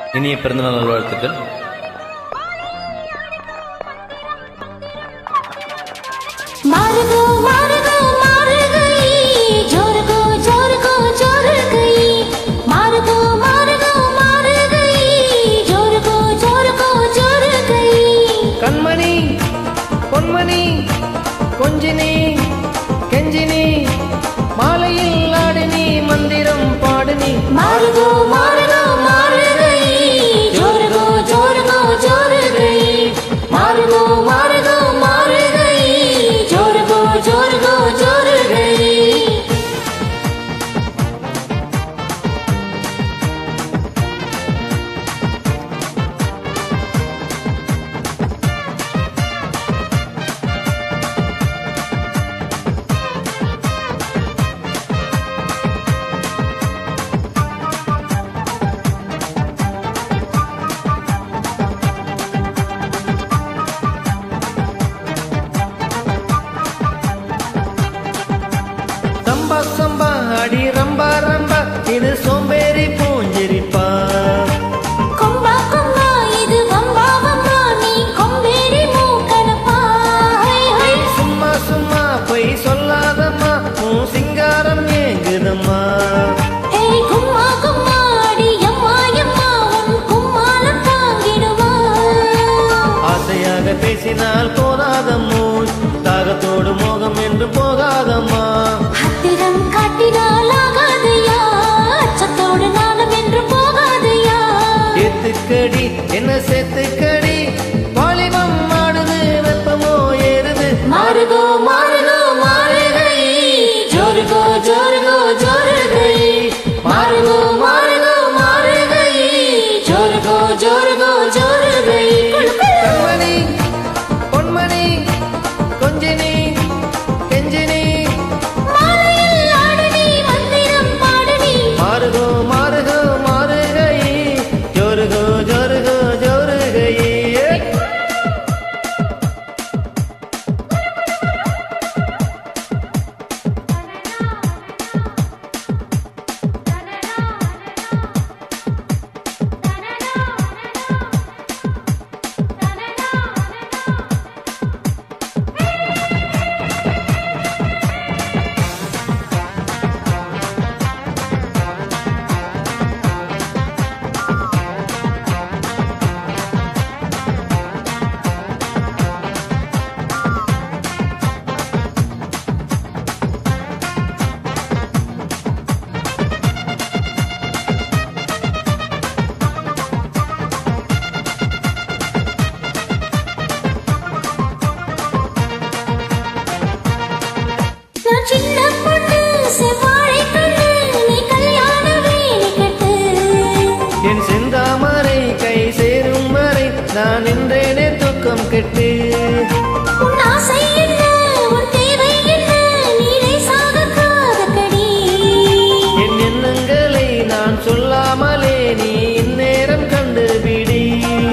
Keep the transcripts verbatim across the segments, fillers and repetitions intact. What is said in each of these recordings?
இனிய பிறந்தநாள் நல்வாழ்த்துக்கள். मार्गो मार्गो मार गई जोर को जोर को जोर गई मार्गो मार्गो मार गई जोर को जोर को जोर गई कण्मणि பொன்மணி கொஞ்சினி கெஞ்சினி மாலையில் ஆடினி மந்திரம் பாடினி मार्गो मार्गो मार गई जोर को जोर को जोर गई मार्गो मार्गो मार गई जोर को जोर को जोर गई சம்பா சம்பா அடி ரம்பா ரம்பா இது சோம்பேறி பூஞ்சிரிப்பா கொம்பா கொம்பா இது வம்பா வம்பா நீ கொம்பேறி மூக்கனப்பா ஹை ஹை சும்மா சும்மா பொய் சொல்லாதம்மா உன் சிங்காரம் ஏங்குதம்மா ஏய் கும்மா கும்மா அடி அம்மா அம்மா உன் கும்மாளம் தாங்கிடுமா ஆசையாக பேசினால் போதாதம்மோ தாகத்தோடு மோகம் என்று போகாதம்மா ஹத்திரம் காட்டினால் ஆகாதையா அச்சத்தோடு நாணம் என்று போகாதையா ஏத்துக்கடி என்ன சேர்த்துக்கடி வாலிபம் ஆடுது வெப்பமோ ஏறுது மாறுகோ மாறுகோ மாறு கை ஜோர் கோ ஜோர் கோ ஜோர் கை மாறுகோ மாறுகோ மாறு கை ஜோர் கோ ஜோர் கோ ஜோர் கை கண்மணி பொன்மணி கொஞ்சினி கெஞ்சினி மாலையில் ஆடனி மந்திரம் பாடனி மாறுகோ மாறுகோ மாறுகை ஜோருகோ ஜோருகோ ஜோருகை நான் சின்ன பொண்ணு செவ்வாழை கண்ணு நீ கல்யாண வேலி கட்டு என் செந்தாமரை கை சேரும் வரை நான் நின்றேனே தூக்கம் கெட்டு உன் ஆசை என்ன உன் தேவை என்ன நீரை சாக காதக்கடி என் எண்ணங்களை நான் சொல்லாமலே நீ இந்நேரம் கண்டுபிடி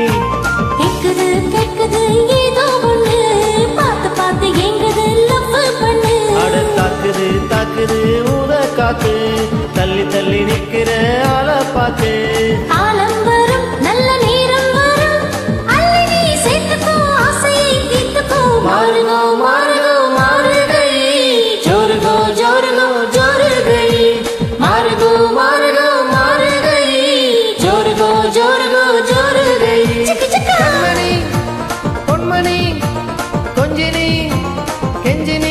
கேக்குது கேக்குது ஏதோ ஒண்ணு பார்த்து பார்த்து எங்குது லவ் பண்ணு அட தாக்குது தாக்குது ஊத காத்து தள்ளி தள்ளி நிக்கிற ஆளை பார்த்து காலம் வரும் நல்ல நேரம் வரும் அள்ளி நீ சேர்த்துக்கோ ஆசையை தீர்த்துக்கோ மாறுகோ மாறுகோ மாறுகை ஜோருகோ ஜோருகோ ஜோருகை மாறுகோ மாறுகோ மாறுகை ஜோருகோ ஜோருகோ ஜோருகை சிக்கு சிக்கு கண்மணி பொன்மணி கொஞ்சினி கெஞ்சினி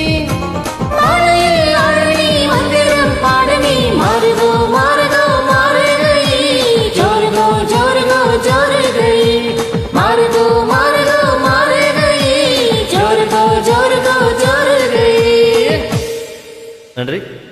மாலையில் ஆடனி மந்திரம் பாடனி மாறுகோ மாறுகோ மாறுகை ஜோருகோ ஜோருகோ ஜோருகை மாறுகோ மாறுகோ மாறுகை ஜோருகோ ஜோருகோ ஜோருகை நன்றி.